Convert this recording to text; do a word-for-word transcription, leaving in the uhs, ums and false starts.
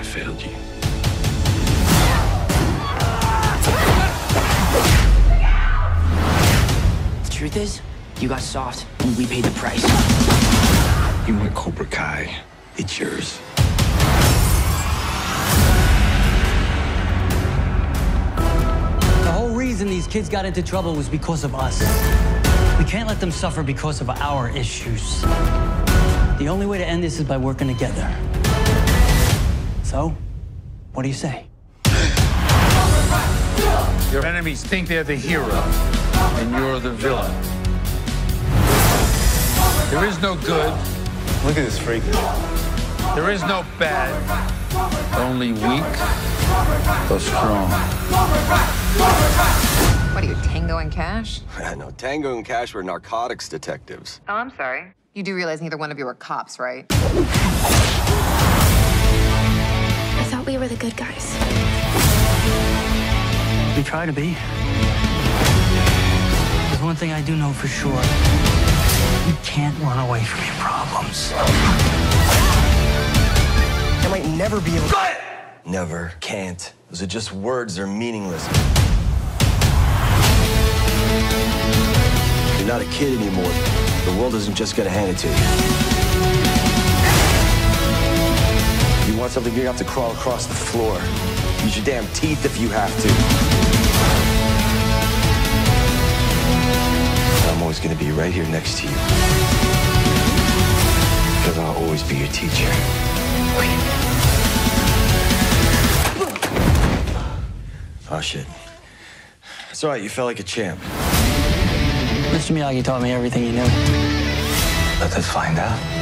failed you. The truth is, you got soft, and we paid the price. You want Cobra Kai, it's yours. The whole reason these kids got into trouble was because of us. We can't let them suffer because of our issues. The only way to end this is by working together. So, what do you say? Your enemies think they're the hero, and you're the villain. There is no good. Look at this freak. There is no bad. Only weak or strong. What are you, Tango and Cash? I know. Tango and Cash were narcotics detectives. Oh, I'm sorry. You do realize neither one of you are cops, right? I thought we were the good guys. We try to be. There's one thing I do know for sure. You can't run away from your problems. I might never be able to... Never, can't. Those are just words. They're meaningless. You're not a kid anymore. The world isn't just gonna hand it to you. You want something, you have to crawl across the floor. Use your damn teeth if you have to. I'm always gonna be right here next to you. Because I'll always be your teacher. Oh, shit. It's all right, you felt like a champ. Mister Miyagi taught me everything he knew. Let us find out.